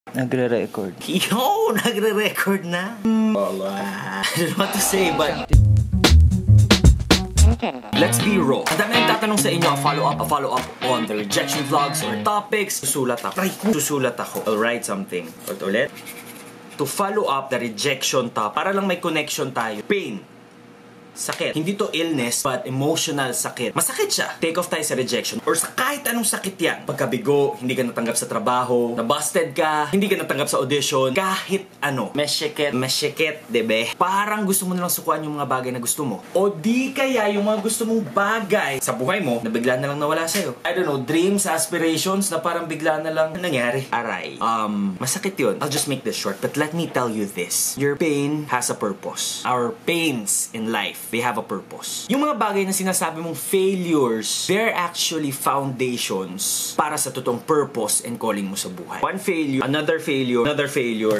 Nagre-record. Yo! Nagre-record na? I don't know what to say, but... Let's be raw. Ang dami nagtatanong sa inyo, a follow-up on the rejection vlogs or topics. Susulat ako. I'll write something. Ulit. To follow up the rejection topic, para lang may connection tayo. Pain. Sakit. Hindi to illness, but emotional sakit. Masakit siya. Take off tayo sa rejection. Or sa kahit anong sakit yan. Pagkabigo, hindi ka natanggap sa trabaho, nabusted ka, hindi ka natanggap sa audition, kahit ano. Mesyeket, dibe? Parang gusto mo nalang sukuan yung mga bagay na gusto mo. O di kaya yung mga gusto mong bagay sa buhay mo, na bigla na lang nawala sa'yo. I don't know, dreams, aspirations, na parang bigla na lang nangyari. Aray. Masakit yun. I'll just make this short, but let me tell you this. Your pain has a purpose. Our pains in life, they have a purpose. Yung mga bagay na sinasabi mong failures, they're actually foundations para sa totoong purpose and calling mo sa buhay. One failure, another failure, failure.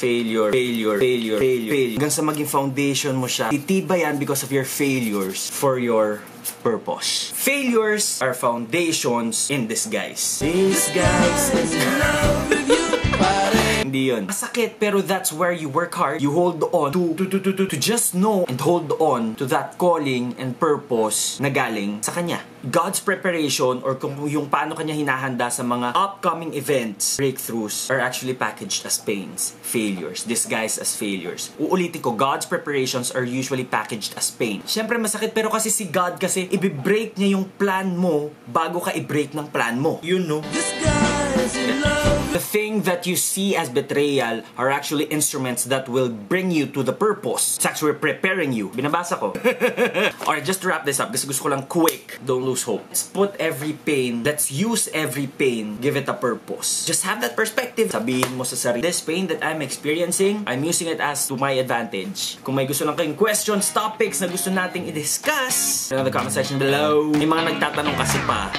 Hanggang sa maging foundation mo siya, titiba yan because of your failures for your purpose. Failures are foundations in disguise. Disguise is love with you. Hindi yun. Masakit, pero that's where you work hard. You hold on to just know and hold on to that calling and purpose na galing sa Kanya. God's preparation or kung yung paano Kanya hinahanda sa mga upcoming events, breakthroughs, are actually packaged as pains, failures, disguised as failures. Uulitin ko, God's preparations are usually packaged as pain. Siyempre masakit, pero kasi si God kasi i-break niya yung plan mo bago ka i-break ng plan mo. You know? Disguised love. The thing that you see as betrayal are actually instruments that will bring you to the purpose. It's actually preparing you. Binabasa ko. Alright, just to wrap this up, kasi gusto ko lang quick. Don't lose hope. Let's put every pain, let's use every pain, give it a purpose. Just have that perspective. Sabihin mo sa sarili, this pain that I'm experiencing, I'm using it as to my advantage. Kung may gusto lang kayong questions, topics na gusto nating i-discuss, in the comment section below. May mga nagtatanong kasi pa.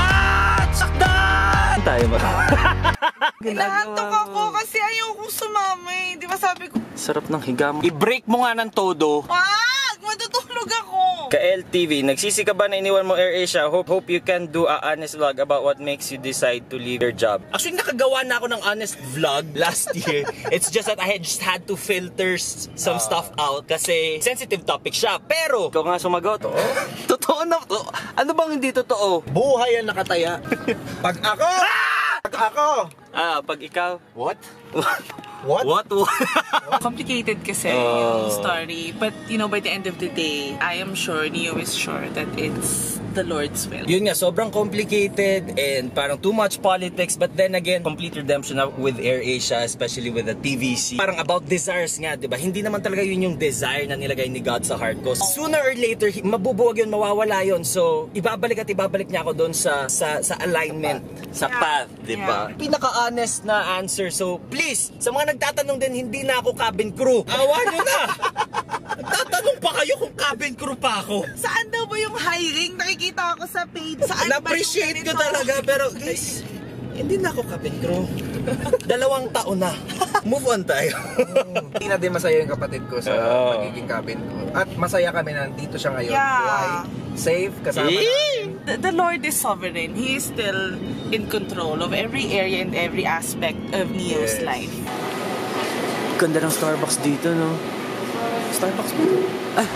Sakdan! Tayo ba? Inaantok ako kasi ayaw kong sumama eh. Di ba sabi ko? Sarap ng higam. I-break mo nga ng todo. Wag! Matutulog ako! Ka-LTV, nagsisi ka ba na iniwan mo AirAsia? Hope you can do a honest vlog about what makes you decide to leave your job. Actually, nakagawa na ako ng honest vlog last year. It's just that I just had to filter some stuff out kasi sensitive topic siya. Pero, ikaw nga sumagot. Totoo na. Ano bang hindi totoo? Buhay ang nakataya. Pag ako! Pag ako! Pag ikaw. What? What? Complicated kasi yung story. But, you know, by the end of the day, I am sure, Neo is sure that it's the Lord's will. Yun nga, sobrang complicated and parang too much politics. But then again, complete redemption with AirAsia, especially with the TVC. Parang about desires nga, diba? Hindi naman talaga yun yung desire na nilagay ni God sa heart ko. Sooner or later, mabubuwag yun, mawawala yun. So, ibabalik niya ako doon sa alignment, sa path, diba? Yeah. Pinaka-honest na answer. So, please, sa mga nagtatanong din, hindi na ako cabin crew. Awa nyo na! Nagtatanong pa kayo kung cabin crew pa ako. Saan daw ba yung hiring? Nakikita ako sa page. Saan na-appreciate ko talaga, pero guys, hindi na ako cabin crew. 2 taon na. Move on tayo. Hindi na din masaya yung kapatid ko sa magiging cabin ko. At masaya kami na dito siya ngayon. Buhay, safe, kasama namin. The Lord is sovereign. He is still in control of every area and every aspect of Neo's life. Ganda ng Starbucks dito, no? Starbucks ba? Ay!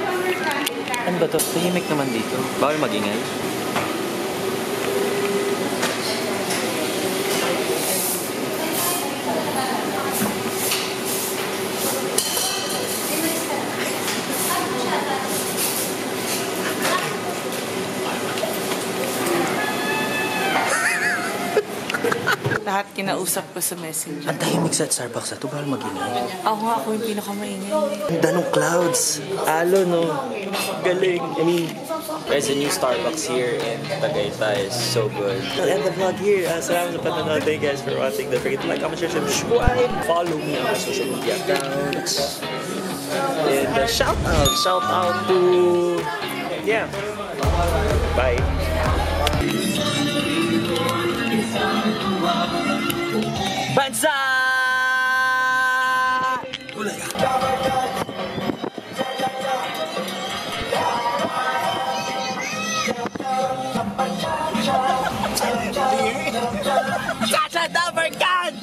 Ano ba to? Tahimik naman dito. Bawal magingay. Lahat kinausap ko sa messenger. Ang tahimik sa Starbucks na ito. Bawal magingay. Ako yung pinakamaingay. Ganda ng clouds. Alo, no? Galing. I mean, there's a new Starbucks here in Tagaytay. It's so good. I'll end the vlog here. Salamat sa panonood. Thank you guys for watching. Don't forget to like, comment, share, subscribe. Follow me on my social media accounts. And shout out to... Yeah. Bye. Bansa! Chacha Dabarkan!